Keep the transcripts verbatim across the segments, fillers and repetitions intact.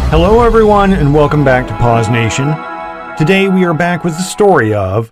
Hello everyone and welcome back to PAWS Nation. Today we are back with the story of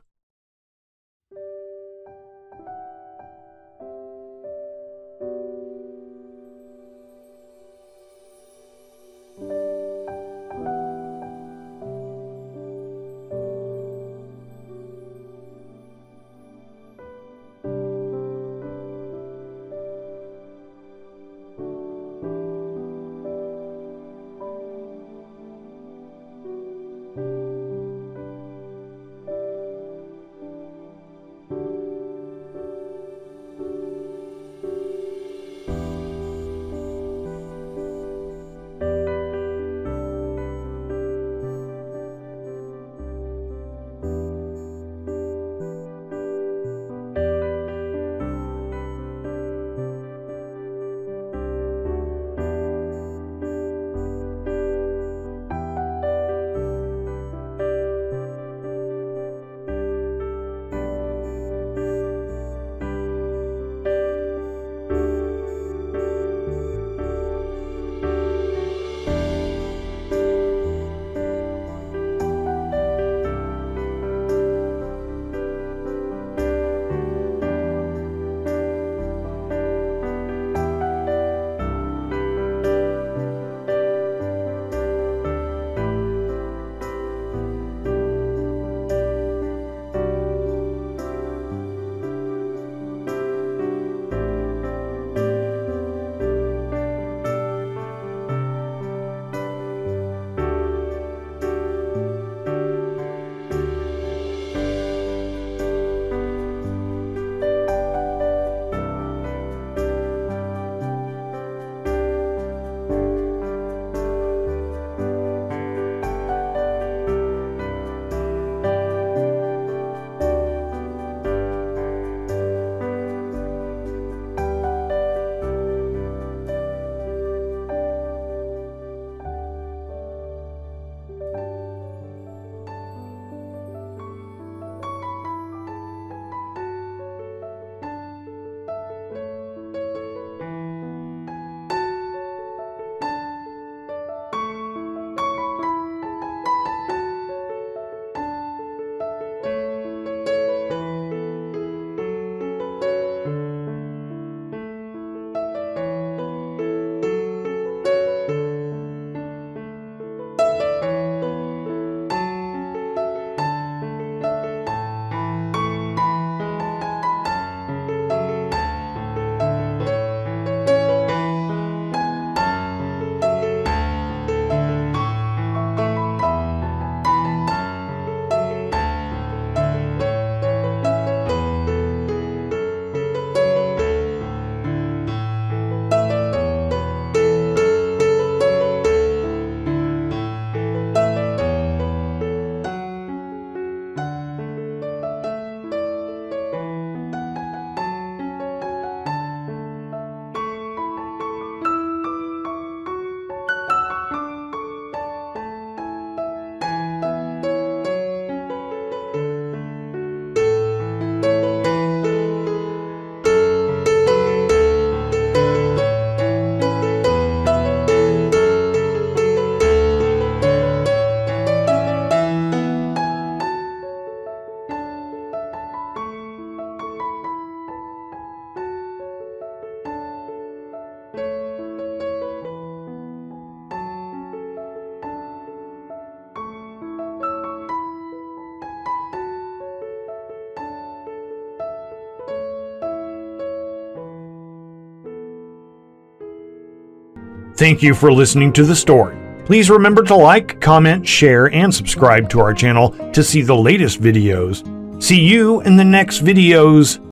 Thank you for listening to the story. Please remember to like, comment, share, and subscribe to our channel to see the latest videos. See you in the next videos.